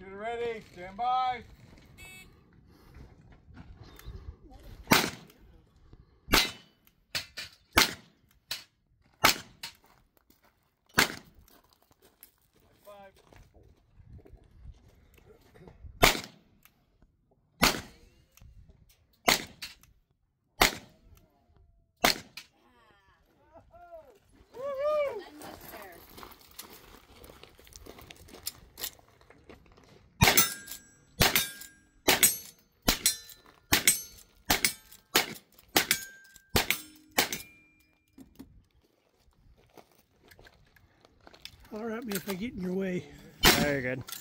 Shooter ready. Stand by. Five. Holler at me if I get in your way. Very good.